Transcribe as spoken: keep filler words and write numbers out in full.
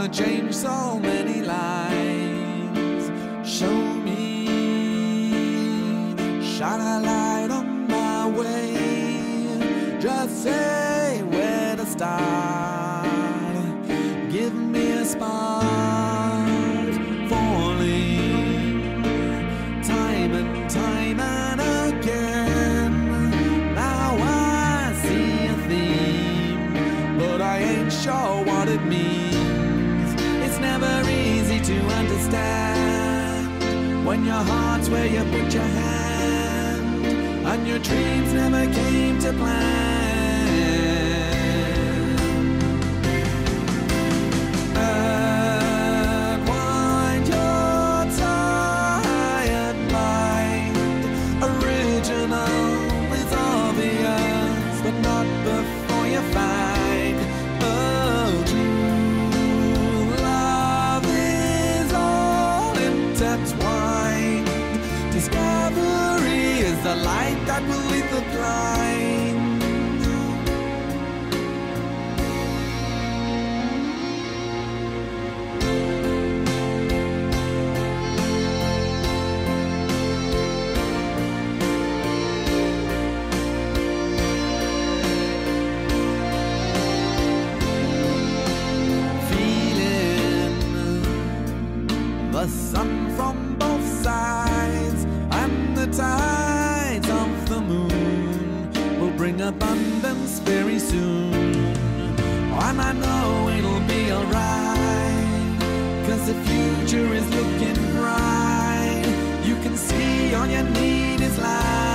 gonna change so many lives. Show me, shine a light on my way. Just say where to start. Give me a spark. Falling time and time and again. Now I see a theme, but I ain't sure what it means. It's never easy to understand when your heart's where you put your hand, and your dreams never came to plan. Unwind your tired mind. Original is obvious, but not before you find. Oh, true love is all intertwined. Discovery is the light that will lead the blind. Feeling the sun from both sides, and the tides of the moon will bring abundance very soon. And I know it'll be alright, 'cause the future is looking bright. You can see all you need is light.